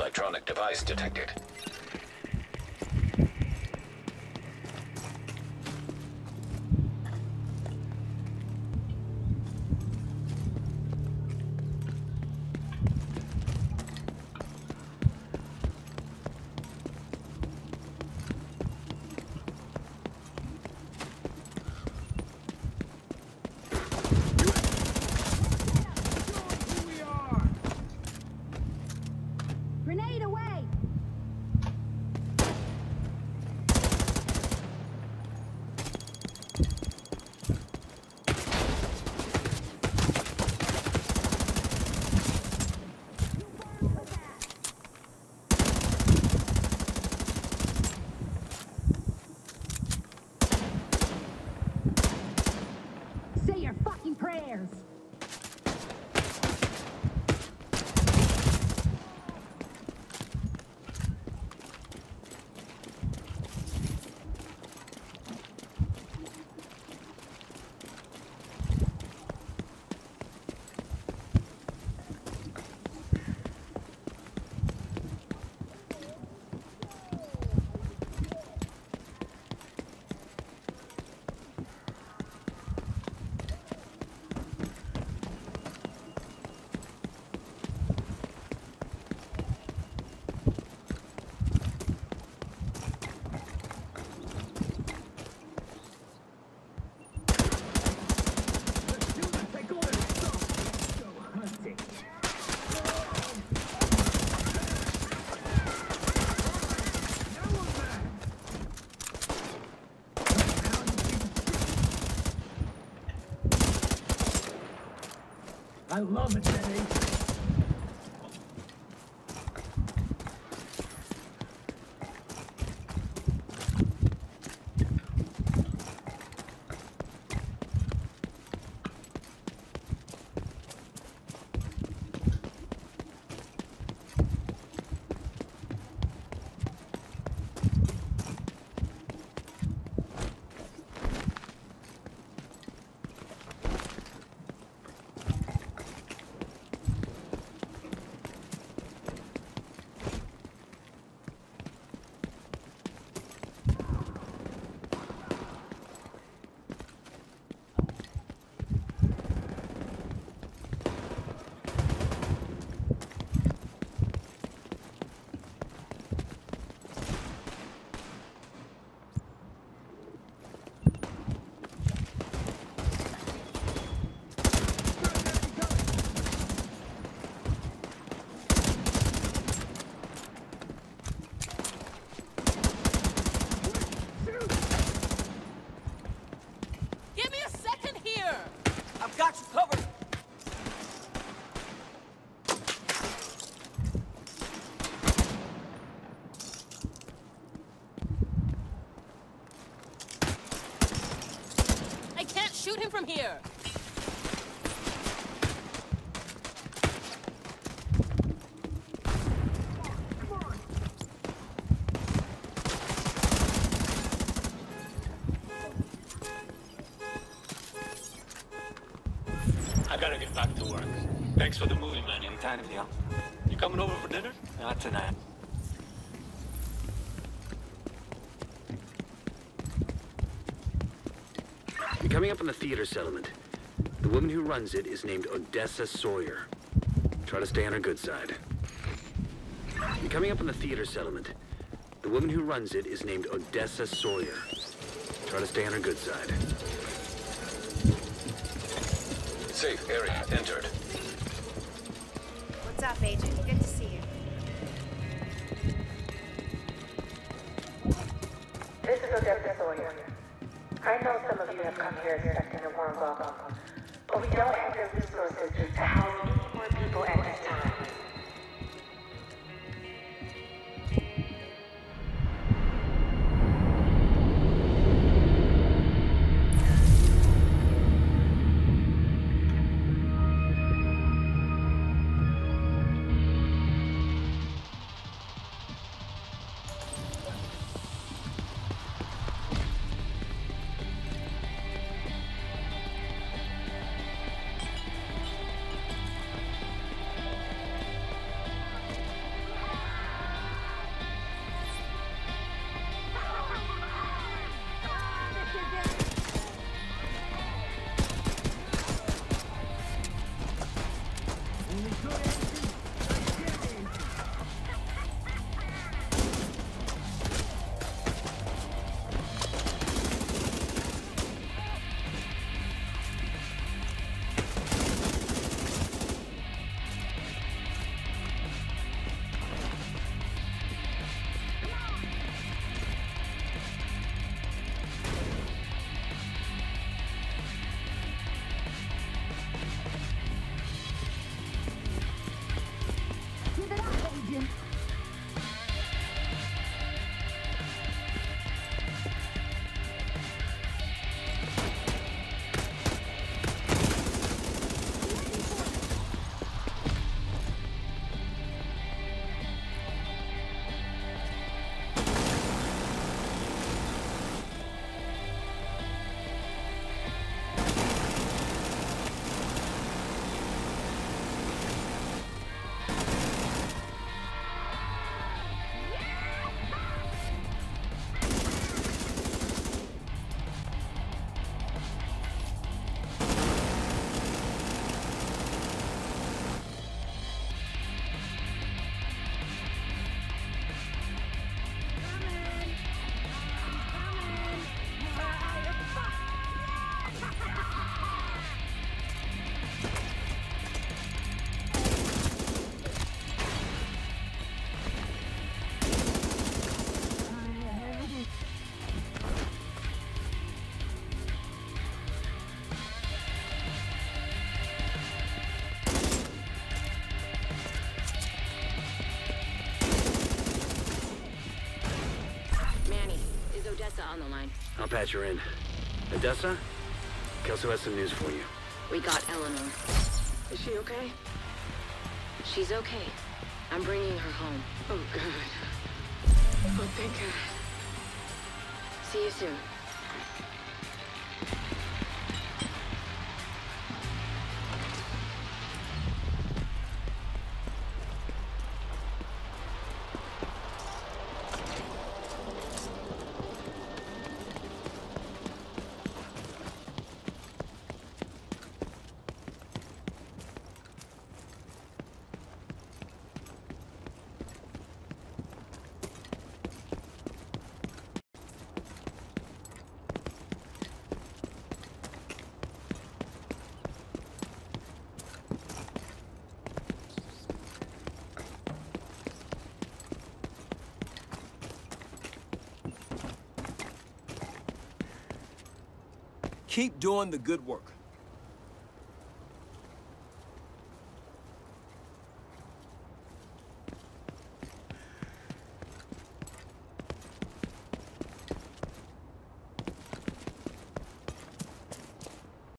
Electronic device detected. Grenade away! Say your fucking prayers! I love it, Jenny. Got you covered! I can't shoot him from here! I gotta get back to work. Thanks for the movie, man. Anytime, deal. You coming over for dinner? Not tonight. You're coming up on the theater settlement. The woman who runs it is named Odessa Sawyer. Try to stay on her good side. You're coming up on the theater settlement. The woman who runs it is named Odessa Sawyer. Try to stay on her good side. Safe area entered. What's up, Agent? Good to see you. This is Odessa Sawyer. I know some of you have come here expecting a warm welcome, but we don't have the resources to house any more people at this time. line. I'll patch her in. Odessa? Kelso has some news for you. We got Eleanor. Is she okay? She's okay. I'm bringing her home. Oh, God. Oh, thank God. See you soon. Keep doing the good work.